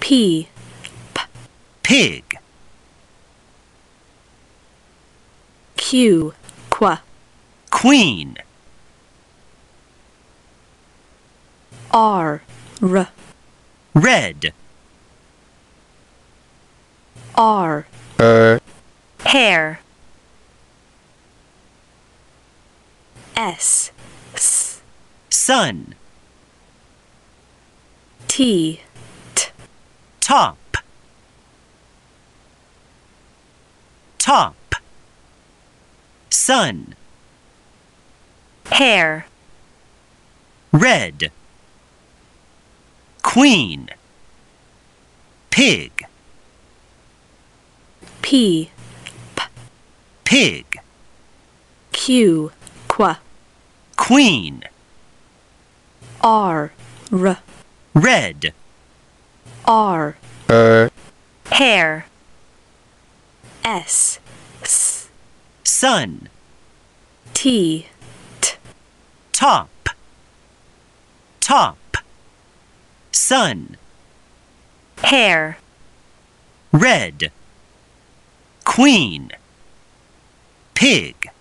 P. Pig. Q. Qu. Queen. R. R. Red. R. Hair. S. S. Sun. T. T. Top. Top. Sun. Hair. Red. Queen. Pig. P. P. Pig. Q. Qu. Queen. R. R. Red. R. Hair. S. S. Sun. T. T. Top. Top. Sun. Hair. Red. Queen. Pig.